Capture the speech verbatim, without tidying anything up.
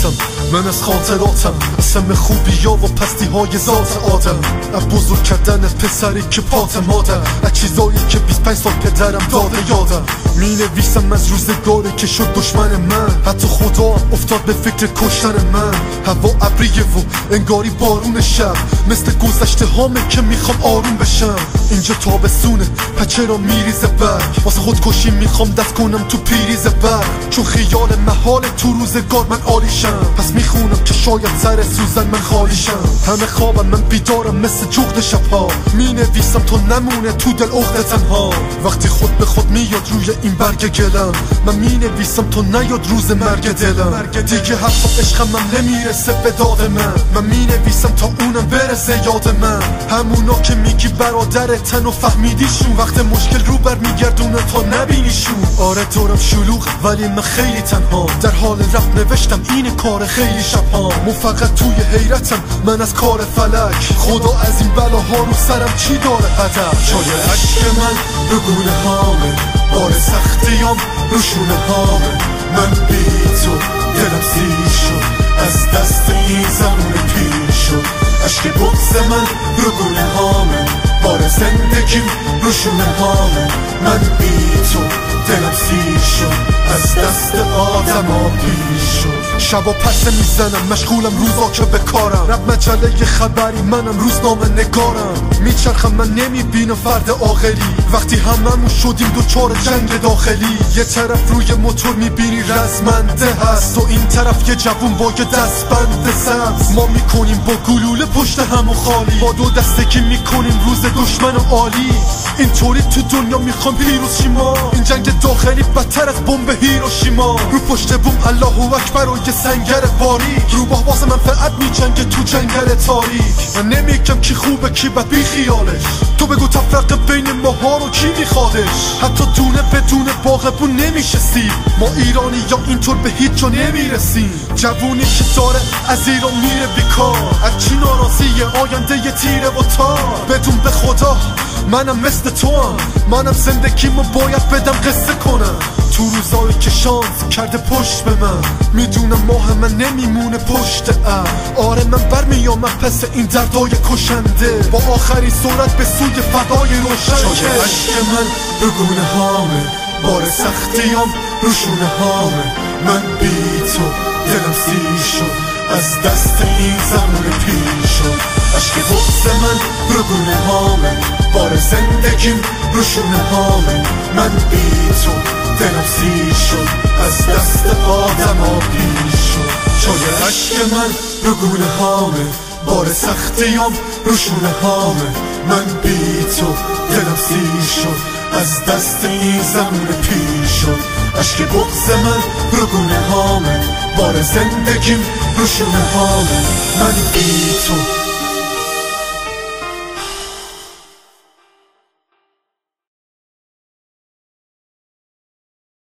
ذاتم، من از خاطراتم، از همه خوبی ها و پستی های ذات آدم، از بزرگ کردن پسری که پات مادر، از چیزایی که بیست و پنج سال پدرم داده یادم. می نویسم از روزگاری که شد دشمن من، حتی خدا هم افتاد به فکر کشتن من. هوا ابریه و انگاری بارون شب، مثل گذشته هامه که میخوام آروم بشم. اینجا تابستونه پچه را میریزه برگ، واسه خودکشی میخوام دست کنم تو پیریز برگ، چون خیال محال تو روزگار من عالیشم. پس میخونم که شاید سر سوزن من خالیشم. همه خوابم من بیدارم مثل جغد شبها، می نویسم تا نمونه تو دل عقده تنها. وقتی خود به خود میاد روی این برگ گلم، من می نویسم تا نیاد روز مرگ دلم. دیگه حرف عشقم من نمیرسه به داد من، من می نویسم تا اونم برسه یاد من. همونا که میگی برادر تن و فهمیدیشون، وقت مشکل رو بر میگردونه تا نبینیشون. آره دورم شلوغ ولی من خیلی تنها، در حال رفت نوشتم این کار خیلی شبها. من فقط توی حیرتم من از کار فلک، خدا از این بلاها رو سرم چی داره هدف. شاید عشق من رو گونه هامه، بار سختیام رو شونه هامه. من بی تو دلم سیر شد، از دست این زمان پیر شد. عشق بغض من رو گونه هامه، بار زندگیم رو شونه هامه. من بی تو دلم سیر شد، از دست آدم ها پیر شد. شبا پرسه میزنم مشغولم روزا که به کارم، رب مجله خبری منم روزنامه نگارم. میچرخم من نمیبینم فرد عاقلی، وقتی هممون شدیم دوچار جنگ داخلی. یه طرف روی موتور میبینی رزمنده هست، و این طرف یه جوون با یه دستبند سبز. ما میکنیم با گلوله پشت همو خالی، با دو دستگی میکنیم روز دشمن و عالی. اینطوری تو دنیا میخوام پیروز شیم ما، این جنگ داخلی بدتر از بمب هیروشیما. رو پشت بوم الله اکبر و یه سنگر باریک، روباه واسه منفعت میجنگه تو جنگل تاریک. من نمیگم کی خوبه کی بد بی خیالش، تو بگو تفرقه بین ماها رو کی میخوادش. حتی دونه بدون باغبون نمیشستیم، ما ایرانی یا اینطور به هیچ جا نمیرسیم. جوونی که داره از ایران میره بیکار، از چی ناراضیه آینده یه تیره و تار. بدون به خدا منم مثل تو هم، منم زندگیمو باید بدم قصه کنم. تو روزایی که شانس کرده پشت به من، میدونم ماه من نمیمونه پشت ام. آره من برمیامم پس این دردای کشنده، با آخرین سرعت به سوی فضای روشن. شاید عشق من رو گونه هامه، بار سختیام رو شونه هامه. من بی تو دلم سیر شد، از دست این زمان پیر شد. عشق بغض من رو گونه هامه، بار زندگیم رو شونه هامه. من بی تو دلم سیر شد، از دست آدم ها پیر شد. شاید عشق من رو گونه هامه، بار سختیام رو شونه هامه. من بی تو دلم سیر شد، از دست این زمان پیر شد. عشق بغض من رو گونه هامه، بار زندگیم رو شونه هامه. من بی تو